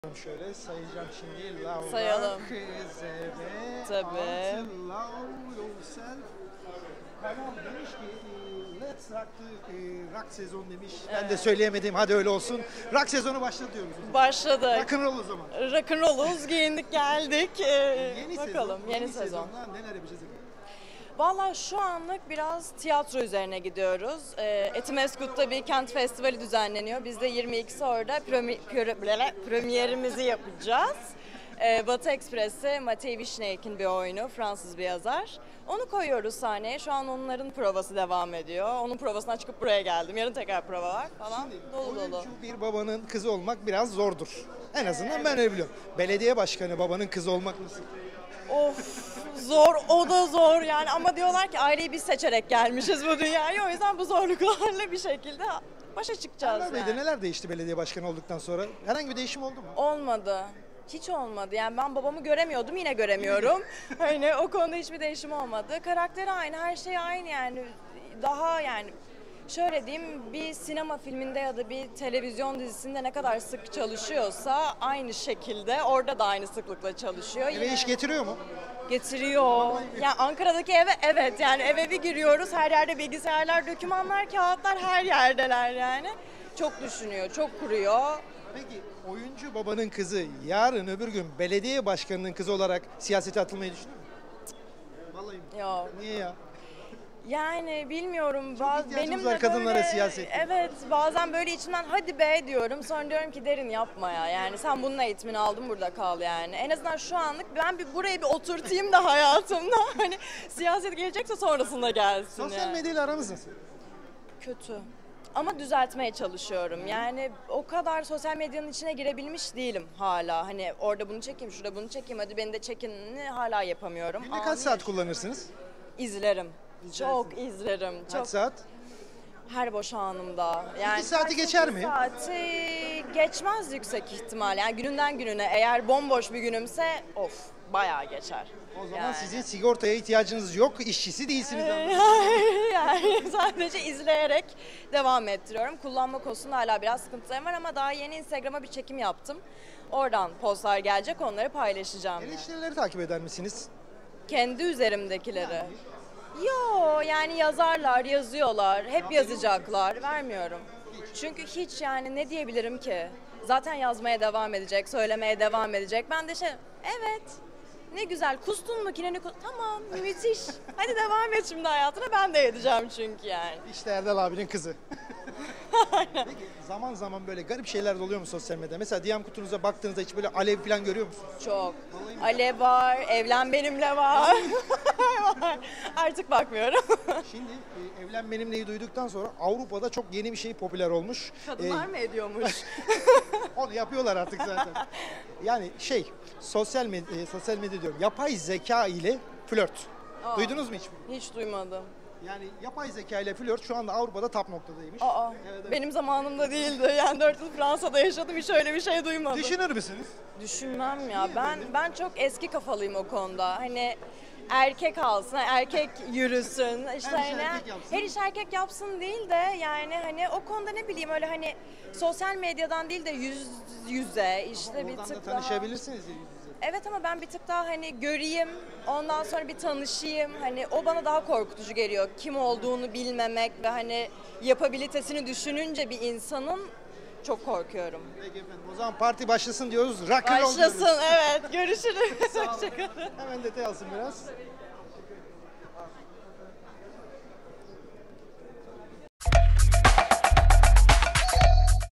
Şöyle sayacağım şimdi. Love Sayalım. Rock, ZB, Tabii. Altı, Love Yourself. Kanal demiş ki Let's Rock the rock sezon demiş. Ben de söyleyemedim, hadi öyle olsun. Rock sezonu başladı diyoruz. Başladık. Rock'n'roll o zaman. Rock'n'roll'uz, giyindik geldik. Yeni Bakalım sezon, yeni sezon. sezonda neler yapacağız? Vallahi şu anlık biraz tiyatro üzerine gidiyoruz. Etimeskut'ta bir kent festivali düzenleniyor. Biz de 22'si orada premierimizi yapacağız. Batı Ekspres'i Matei Vishnaik'in bir oyunu, Fransız bir yazar. Onu koyuyoruz sahneye. Şu an onların provası devam ediyor. Onun provasından çıkıp buraya geldim. Yarın tekrar prova var falan. Dolu dolu. Oyuncu bir babanın kızı olmak biraz zordur. En azından ben öyle biliyorum. Belediye başkanı babanın kızı olmak nasıl? Of zor, o da zor yani, ama diyorlar ki aileyi biz seçerek gelmişiz bu dünyaya, o yüzden bu zorluklarla bir şekilde başa çıkacağız Ömer Bey'de yani. neler değişti belediye başkanı olduktan sonra? Herhangi bir değişim oldu mu? Olmadı. Hiç olmadı. Yani ben babamı göremiyordum, yine göremiyorum. Hani o konuda hiçbir değişim olmadı. Karakteri aynı, her şey aynı yani. Daha yani şöyle diyeyim, bir sinema filminde ya da bir televizyon dizisinde ne kadar sık çalışıyorsa aynı şekilde orada da aynı sıklıkla çalışıyor. Eve iş getiriyor mu? Getiriyor. Yani Ankara'daki eve evet, yani eve bir giriyoruz, her yerde bilgisayarlar, dokümanlar, kağıtlar her yerdeler yani. Çok düşünüyor, çok kuruyor. Peki oyuncu babanın kızı yarın öbür gün belediye başkanının kızı olarak siyasete atılmayı düşünüyor mu? Vallahi mi? Yok. Niye ya? Yani bilmiyorum. ihtiyacımız var kadınlara siyasette. Evet, bazen böyle içimden hadi be diyorum. Sonra diyorum ki Derin yapma ya. Yani sen bunun eğitimini aldın, burada kal yani. En azından şu anlık ben burayı bir oturtayım da hayatımda. Hani siyaset gelecekse sonrasında gelsin Sosyal yani. medyayla aramız nasıl? Kötü. Ama düzeltmeye çalışıyorum. Yani o kadar sosyal medyanın içine girebilmiş değilim hala. Hani orada bunu çekeyim, şurada bunu çekeyim, hadi beni de çekin, hala yapamıyorum. Günde kaç saat kullanırsınız? İzlerim. Çok izlerim. Kaç Çok, saat? her boş anımda. Yani 2 saati geçer mi? 2 saati geçmez yüksek ihtimal. Yani gününden gününe, eğer bomboş bir günümse of bayağı geçer. O zaman Yani. sizin sigortaya ihtiyacınız yok, işçisi değilsiniz. Yani sadece izleyerek devam ettiriyorum. Kullanma konusunda hala biraz sıkıntılarım var ama daha yeni Instagram'a bir çekim yaptım. Oradan postlar gelecek, onları paylaşacağım. Yani. Eleştirileri takip eder misiniz? Kendi üzerimdekileri. Yo, yani yazarlar, yazıyorlar, hep yazacaklar, vermiyorum. Çünkü hiç, yani ne diyebilirim ki? Zaten yazmaya devam edecek, söylemeye devam edecek. Ben de evet, ne güzel, kustun mu kineni tamam, müthiş. Hadi devam et şimdi hayatına, ben de edeceğim çünkü yani. İşte Erdal abinin kızı. Peki zaman zaman böyle garip şeyler de oluyor mu sosyal medyada? Mesela DM kutunuza baktığınızda hiç böyle alev falan görüyor musunuz? Çok. Alev var, evlen benimle var. Var. Artık bakmıyorum. Şimdi Evlen Benimle'yi duyduktan sonra Avrupa'da çok yeni bir şey popüler olmuş. Kadınlar mı ediyormuş? Onu yapıyorlar artık zaten. Yani sosyal medya diyorum, yapay zeka ile flört. Duydunuz mu hiç? Hiç duymadım. Yani yapay zeka ile flört şu anda Avrupa'da top noktadaymış. Evet. Benim zamanımda değildi. Yani 4 yıl Fransa'da yaşadım, hiç öyle bir şey duymadım. Düşünür müsünüz? Düşünmem ya. Ben çok eski kafalıyım o konuda. Hani erkek alsın, erkek yürüsün. İşte Her iş hani erkek yapsın. her iş erkek yapsın değil de, yani hani o konuda ne bileyim, öyle hani sosyal medyadan değil de yüz yüze işte bir Oradan tık da daha. tanışabilirsiniz yüz yüze. Evet, ama ben bir tık daha hani göreyim, ondan sonra bir tanışayım. Hani o bana daha korkutucu geliyor. Kim olduğunu bilmemek ve hani yapabilitesini düşününce bir insanın, çok korkuyorum. Peki efendim, o zaman parti başlasın diyoruz. Rock and roll Başlasın, diyoruz. evet. Görüşürüz. Hemen detay alsın biraz.